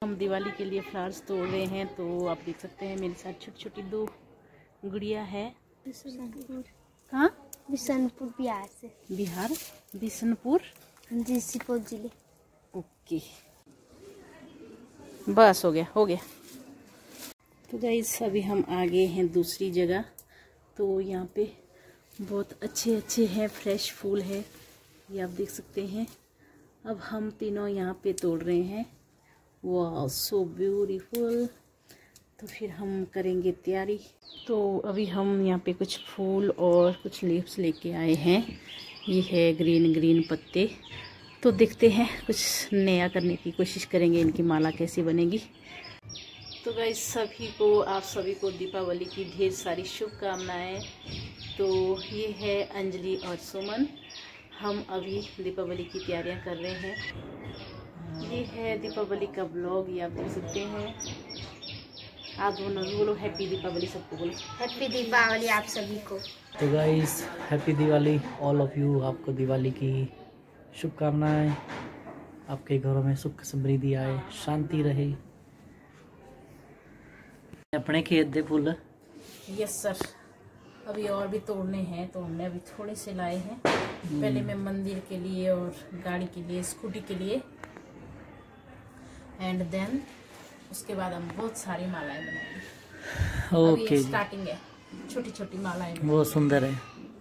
हम दिवाली के लिए फ्लावर्स तोड़ रहे हैं। तो आप देख सकते हैं मेरे साथ छोटी छोटी 2 गुड़िया है। कहाँ? बिशनपुर बिहार से। बिहार बिशनपुर जी, सुपौल जिले। ओके, बस हो गया। तो गाइस अभी हम आ गए हैं दूसरी जगह। तो यहाँ पे बहुत अच्छे हैं, फ्रेश फूल है, ये आप देख सकते हैं। अब हम तीनों यहाँ पे तोड़ रहे हैं। वाह, सो ब्यूटीफुल। तो फिर हम करेंगे तैयारी। तो अभी हम यहाँ पे कुछ फूल और कुछ लीव्स लेके आए हैं। ये है ग्रीन पत्ते। तो देखते हैं, कुछ नया करने की कोशिश करेंगे, इनकी माला कैसी बनेगी। तो गाइस आप सभी को दीपावली की ढेर सारी शुभकामनाएं। तो ये है अंजलि और सुमन। हम अभी दीपावली की तैयारियां कर रहे हैं। ये है दीपावली का ब्लॉग, ये आप देख सकते हैं। आप दोनों बोलो हैप्पी दीपावली, सबको बोलो हैप्पी दीपावली आप सभी को। तो guys happy Diwali all of you. आपको दिवाली की शुभकामनाएं। आपके घरों में सुख समृद्धि आए, शांति रहे। अपने खेत दे फूल। यस सर, अभी और भी तोड़ने हैं, तो हमने अभी थोड़े से लाए हैं। पहले मैं मंदिर के लिए और गाड़ी के लिए, स्कूटी के लिए, एंड देन उसके बाद हम बहुत सारी मालाएं बनाएंगे। ओके, स्टार्टिंग है, छोटी छोटी मालाएं। वो सुंदर है,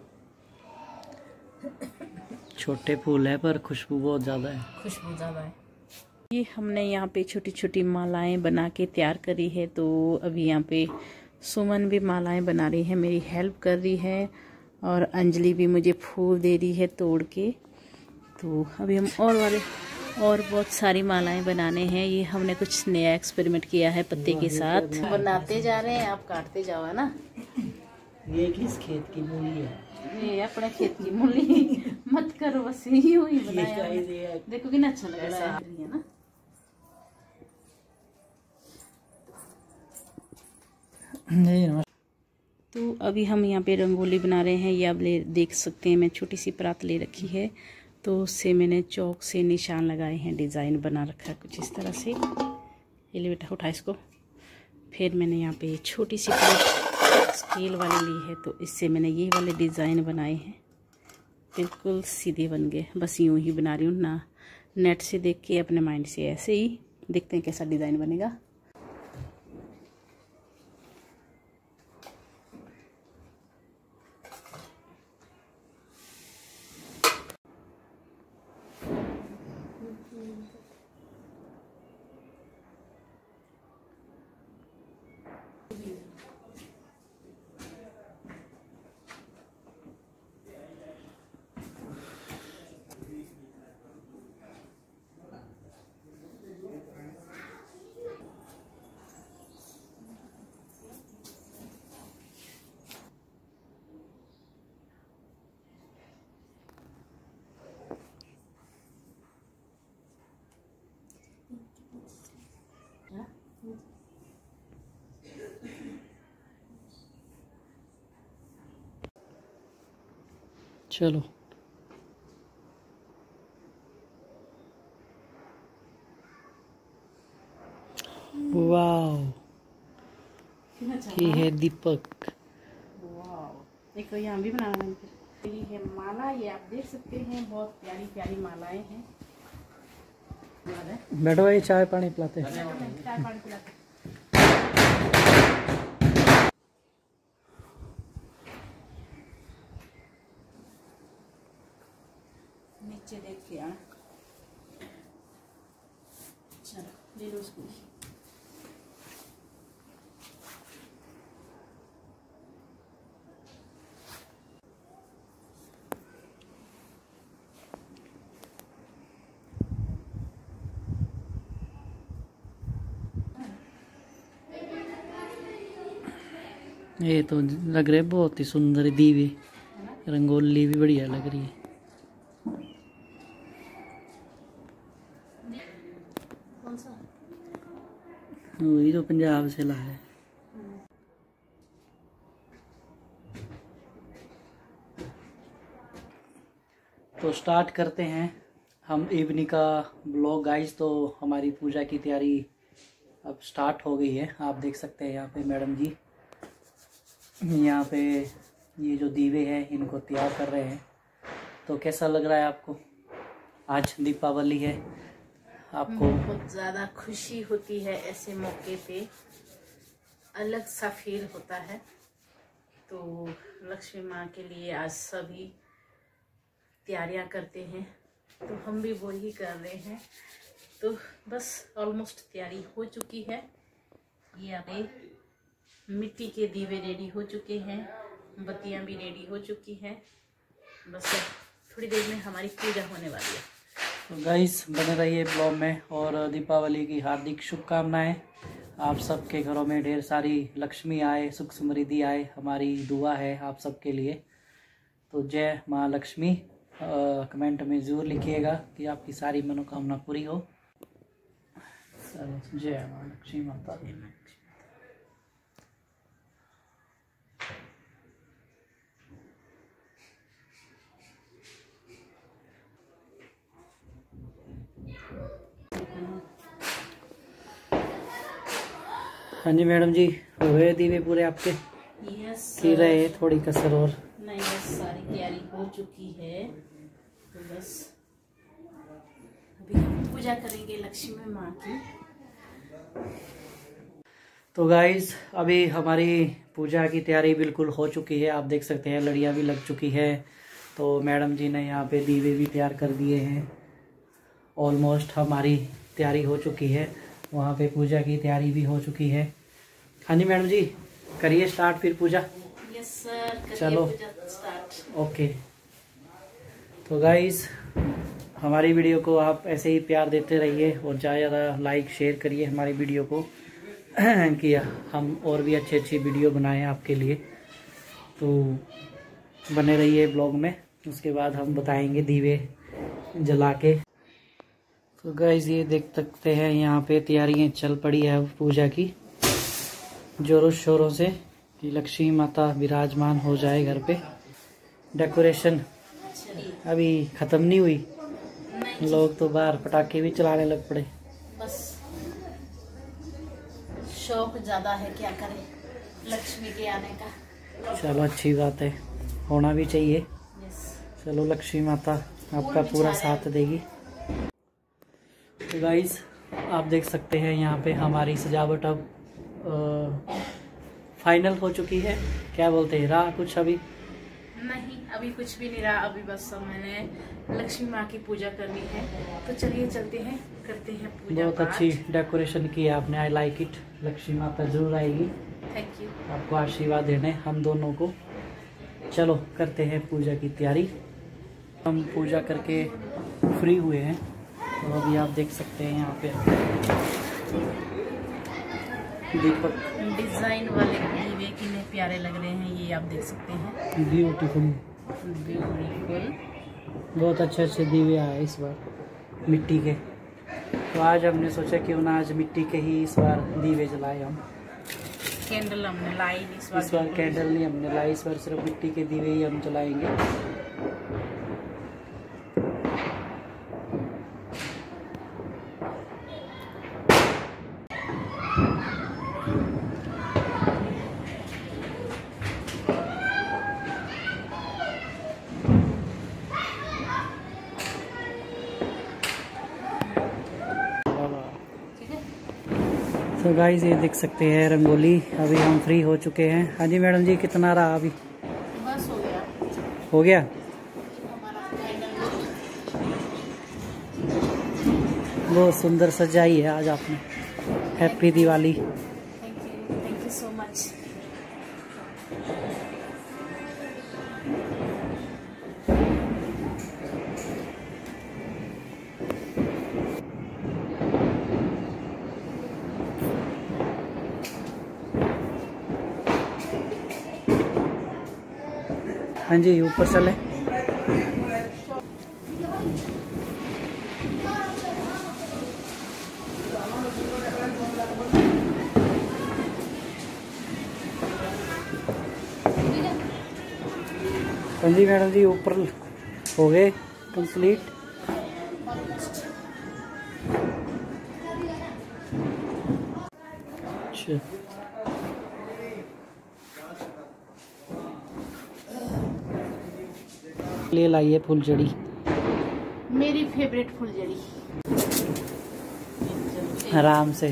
छोटे फूल है पर खुशबू बहुत ज़्यादा है। ये हमने यहाँ पे छोटी छोटी मालाएं बना के तैयार करी है। तो अभी यहाँ पे सुमन भी मालाएं बना रही है, मेरी हेल्प कर रही है, और अंजलि भी मुझे फूल दे रही है तोड़ के। तो अभी हम और बहुत सारी मालाएं बनाने हैं। ये हमने कुछ नया एक्सपेरिमेंट किया है पत्ते के साथ। बनाते जा रहे हैं, आप काटते जाओ, है ना। ये किस खेत की मूली है? ये अपने खेत की मूली। मत करो, बस यही हुई बनाया। देखो कितना अच्छा लग रहा है ना। तो अभी हम यहाँ पे रंगोली बना रहे हैं। ये आप देख सकते हैं, मैं छोटी सी परात ले रखी है, तो उससे मैंने चौक से निशान लगाए हैं, डिज़ाइन बना रखा है कुछ इस तरह से। ये ले बेटा, उठा इसको। फिर मैंने यहाँ पे छोटी सी प्लेट स्टील वाली ली है, तो इससे मैंने ये वाले डिज़ाइन बनाए हैं। बिल्कुल सीधे बन गए, बस यूँ ही बना रही हूँ ना, नेट से देख के, अपने माइंड से ऐसे ही। देखते हैं कैसा डिज़ाइन बनेगा। चलो, वाओ, ये है दीपक। देखो यहाँ भी बनाना है। ये है माला, ये आप देख सकते हैं, बहुत प्यारी प्यारी मालाएं हैं। बैठो भाई, चाय पानी पिलाते हैं। चाय पानी पिलाते हैं। नीचे देख के आना। चलो ले लो उसको। ये तो लग रहे बहुत ही सुंदर दीवे, रंगोली भी बढ़िया लग रही है। कौन सा? वही तो पंजाब से लाया है। तो स्टार्ट करते हैं हम इवनिंग का ब्लॉग गाइस। तो हमारी पूजा की तैयारी अब स्टार्ट हो गई है। आप देख सकते हैं यहाँ पे मैडम जी यहाँ पे ये जो दीवे हैं इनको तैयार कर रहे हैं। तो कैसा लग रहा है आपको? आज दीपावली है, आपको बहुत ज़्यादा खुशी होती है ऐसे मौके पे, अलग सा फील होता है। तो लक्ष्मी माँ के लिए आज सभी तैयारियां करते हैं, तो हम भी वही कर रहे हैं। तो बस ऑलमोस्ट तैयारी हो चुकी है। ये आगे मिट्टी के दीवे रेडी हो चुके हैं, बत्तियां भी रेडी हो चुकी हैं। बस थोड़ी देर में हमारी पूजा होने वाली है। तो गाइस बने रहिए ब्लॉग में, और दीपावली की हार्दिक शुभकामनाएं। आप सबके घरों में ढेर सारी लक्ष्मी आए, सुख समृद्धि आए, हमारी दुआ है आप सबके लिए। तो जय माँ लक्ष्मी कमेंट में ज़रूर लिखिएगा कि आपकी सारी मनोकामना पूरी हो। जय माँ लक्ष्मी माता। हाँ जी मैडम जी, हो गए दीवे पूरे आपके? यस की रहे थोड़ी कसर और? नहीं, बस सारी तैयारी हो चुकी है। तो बस अभी हम पूजा करेंगे लक्ष्मी माँ की। तो गाइस अभी हमारी पूजा की तैयारी बिल्कुल हो चुकी है। आप देख सकते हैं लड़ियाँ भी लग चुकी है। तो मैडम जी ने यहाँ पे दीवे भी तैयार कर दिए हैं। ऑलमोस्ट हमारी तैयारी हो चुकी है। वहाँ पे पूजा की तैयारी भी हो चुकी है। हाँ जी मैडम जी, करिए स्टार्ट फिर पूजा। यस सर, करिए चलो पूजा स्टार्ट। ओके। तो गाइस हमारी वीडियो को आप ऐसे ही प्यार देते रहिए और ज़्यादा लाइक शेयर करिए हमारी वीडियो को कि हम और भी अच्छी अच्छी वीडियो बनाएं आपके लिए। तो बने रहिए ब्लॉग में, उसके बाद हम बताएंगे दीवे जला के। तो गाइस ये देख सकते हैं यहाँ पे तैयारियां चल पड़ी है पूजा की जोरों शोरों से, कि लक्ष्मी माता विराजमान हो जाए घर पे। डेकोरेशन अभी ख़त्म नहीं हुई, लोग तो बाहर पटाखे भी चलाने लग पड़े। बस शौक ज़्यादा है, क्या करें लक्ष्मी के आने का। चलो अच्छी बात है, होना भी चाहिए। यस। चलो लक्ष्मी माता आपका पूरा साथ देगी। तो गाइस आप देख सकते हैं यहाँ पे हमारी सजावट अब फाइनल हो चुकी है। क्या बोलते हैं, रहा कुछ अभी? नहीं, अभी कुछ भी नहीं रहा। अभी बस मैंने लक्ष्मी माँ की पूजा करनी है। तो चलिए चलते हैं, करते हैं पूजा। बहुत अच्छी डेकोरेशन की है आपने, आई लाइक इट। लक्ष्मी माता जरूर आएगी थैंक यू आपको आशीर्वाद देने हम दोनों को। चलो करते हैं पूजा की तैयारी। हम पूजा करके फ्री हुए हैं। तो अभी आप देख सकते हैं यहाँ पे दीपक डिजाइन वाले दीवे कितने प्यारे लग रहे हैं, ये आप देख सकते हैं। Beautiful, beautiful. बहुत अच्छे अच्छे दीवे आए इस बार मिट्टी के। तो आज हमने सोचा क्यों ना आज मिट्टी के ही इस बार दीवे जलाए हम। कैंडल हमने लाई इस बार कैंडल नहीं हमने लाई, इस बार सिर्फ मिट्टी के दीवे ही हम जलाएंगे। तो गाइस ये देख सकते हैं रंगोली, अभी हम फ्री हो चुके हैं। हाँ जी मैडम जी, कितना रहा अभी? बस हो गया। हो गया। हमारा कैंडल बहुत सुंदर सजाई है आज आपने। Happy Diwali. Thank you so much. हाँ जी ऊपर चले। हाँ जी मैडम जी, ऊपर हो गए कंप्लीट। अच्छा, ले लाइए फुलझड़ी, मेरी फेवरेट फुलझड़ी। आराम से।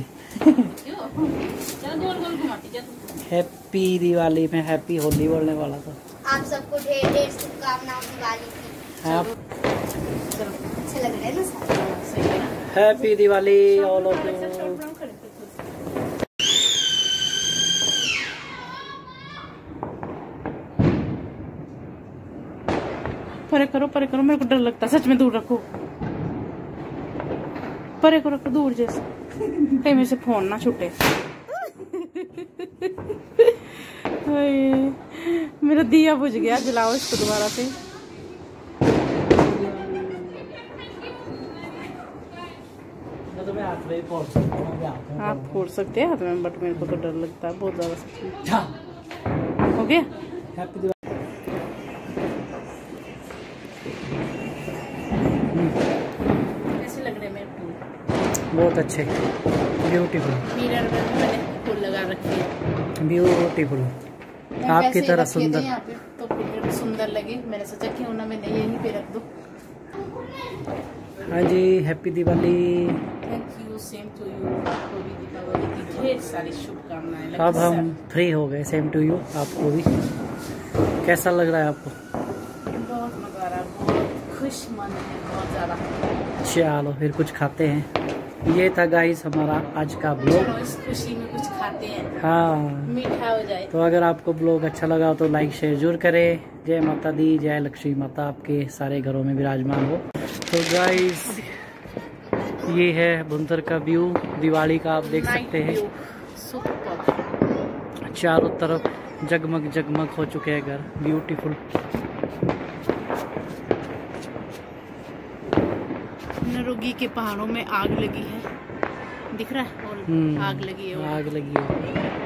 हैप्पी दिवाली में हैप्पी होली बोलने वाला था। आप सबको ढेर ढेर शुभकामनाएं दिवाली की। आप अच्छे लग रहे हैं ना सारे? Happy Diwali all of you. परे करो, मेरे को डर लगता है सच में। दूर रखो, परे को रखो दूर जैसे, कहीं मेरे से फोन ना छूटे। मेरा दिया बुझ गया, जलाओ इसको दोबारा से। आप फोड़ सकते हैं हाथ में, बट मेरे को तो डर लगता है बहुत ज्यादा सच में। हो गया? हैप्पी दिवाली। कैसे लग रहे हैं मेरे फूल? बहुत अच्छे, ब्यूटीफुल। मिरर में मैंने फूल लगा रखे हैं, ब्यूटीफुल, आपकी तरह सुंदर। यहाँ पे तो फिर मेरे को सुंदर लगे, मैंने सोचा क्यों ना मैंने यहीं पे रख दूं। हाँ जी, happy Diwali. Thank you, same to you. आपको भी दीपावली की ढेर सारी शुभकामनाएं। अब हम फ्री हो गए, सेम टू यू आपको भी। कैसा लग रहा है आपको? बहुत मजा आ रहा है, बहुत खुश मन है, बहुत ज्यादा। चलो फिर कुछ खाते हैं। ये था गाइस हमारा आज का ब्लॉग। चलो इस खुशी में कुछ खाते हैं, हाँ, मीठा हो जाए। तो अगर आपको ब्लॉग अच्छा लगा तो लाइक शेयर जरूर करें। जय माता दी, जय लक्ष्मी माता आपके सारे घरों में विराजमान हो। तो गाइस ये है बुंतर का व्यू दिवाली का, आप देख सकते हैं। चारों तरफ जगमग जगमग हो चुके हैं घर, ब्यूटीफुल। नरोगी के पहाड़ों में आग लगी है, दिख रहा है? और आग लगी है, आग लगी है।